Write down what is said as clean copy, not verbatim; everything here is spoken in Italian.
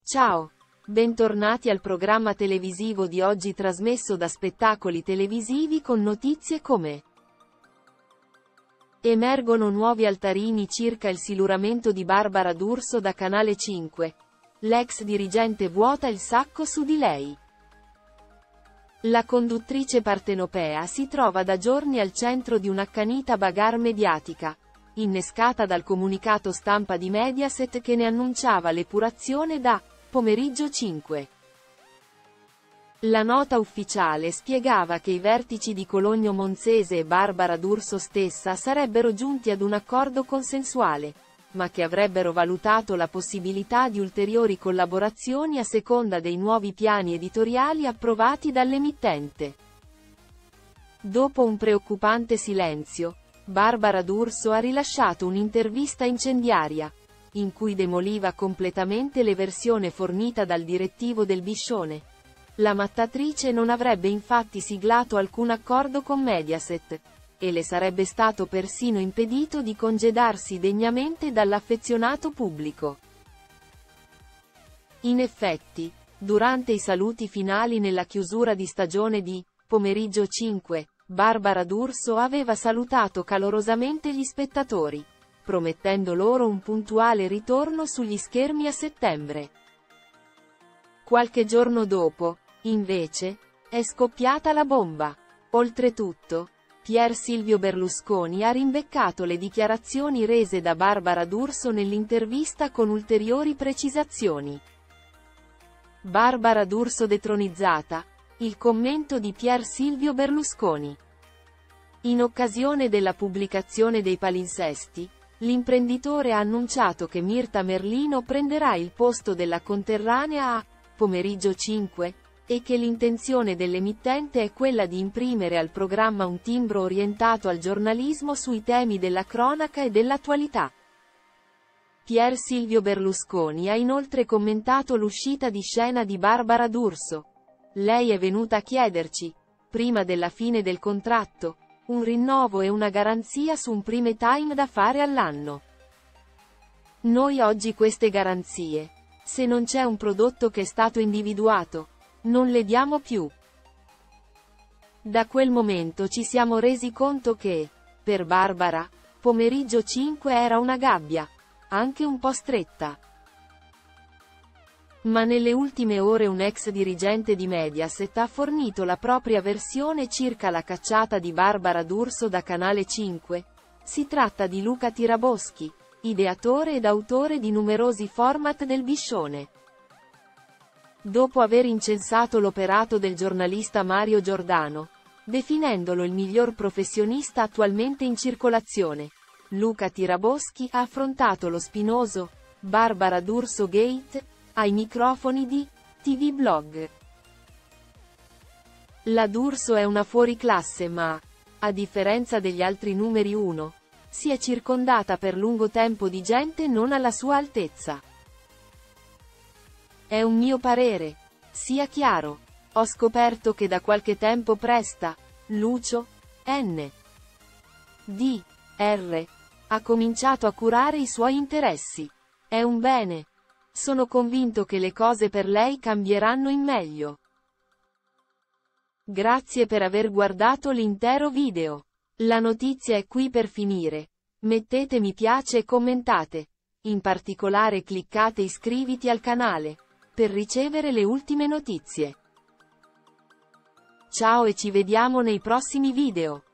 Ciao! Bentornati al programma televisivo di oggi trasmesso da Spettacoli Televisivi con notizie come: emergono nuovi altarini circa il siluramento di Barbara D'Urso da Canale 5. L'ex dirigente vuota il sacco su di lei. La conduttrice partenopea si trova da giorni al centro di un'accanita bagarre mediatica, innescata dal comunicato stampa di Mediaset che ne annunciava l'epurazione da Pomeriggio 5. La nota ufficiale spiegava che i vertici di Cologno Monzese e Barbara D'Urso stessa sarebbero giunti ad un accordo consensuale, ma che avrebbero valutato la possibilità di ulteriori collaborazioni a seconda dei nuovi piani editoriali approvati dall'emittente. Dopo un preoccupante silenzio, Barbara D'Urso ha rilasciato un'intervista incendiaria, in cui demoliva completamente le versioni fornita dal direttivo del Biscione. La mattatrice non avrebbe infatti siglato alcun accordo con Mediaset, e le sarebbe stato persino impedito di congedarsi degnamente dall'affezionato pubblico. In effetti, durante i saluti finali nella chiusura di stagione di Pomeriggio 5, Barbara D'Urso aveva salutato calorosamente gli spettatori, promettendo loro un puntuale ritorno sugli schermi a settembre. Qualche giorno dopo, invece, è scoppiata la bomba. Oltretutto, Pier Silvio Berlusconi ha rimbeccato le dichiarazioni rese da Barbara D'Urso nell'intervista con ulteriori precisazioni. Barbara D'Urso detronizzata, il commento di Pier Silvio Berlusconi. In occasione della pubblicazione dei palinsesti, l'imprenditore ha annunciato che Mirta Merlino prenderà il posto della conterranea a Pomeriggio 5, e che l'intenzione dell'emittente è quella di imprimere al programma un timbro orientato al giornalismo sui temi della cronaca e dell'attualità. Pier Silvio Berlusconi ha inoltre commentato l'uscita di scena di Barbara D'Urso. Lei è venuta a chiederci, prima della fine del contratto, un rinnovo e una garanzia su un prime time da fare all'anno. Noi oggi queste garanzie, se non c'è un prodotto che è stato individuato, non le diamo più. Da quel momento ci siamo resi conto che, per Barbara, Pomeriggio 5 era una gabbia, anche un po' stretta. Ma nelle ultime ore un ex dirigente di Mediaset ha fornito la propria versione circa la cacciata di Barbara D'Urso da Canale 5. Si tratta di Luca Tiraboschi, ideatore ed autore di numerosi format del Biscione. Dopo aver incensato l'operato del giornalista Mario Giordano, definendolo il miglior professionista attualmente in circolazione, Luca Tiraboschi ha affrontato lo spinoso Barbara D'Urso Gate ai microfoni di TV Blog. La D'Urso è una fuoriclasse ma, a differenza degli altri numeri 1, si è circondata per lungo tempo di gente non alla sua altezza. È un mio parere. Sia chiaro. Ho scoperto che da qualche tempo presta, Lucio, N. D. R. ha cominciato a curare i suoi interessi. È un bene. Sono convinto che le cose per lei cambieranno in meglio. Grazie per aver guardato l'intero video. La notizia è qui per finire. Mettete mi piace e commentate. In particolare cliccate iscriviti al canale, per ricevere le ultime notizie. Ciao e ci vediamo nei prossimi video.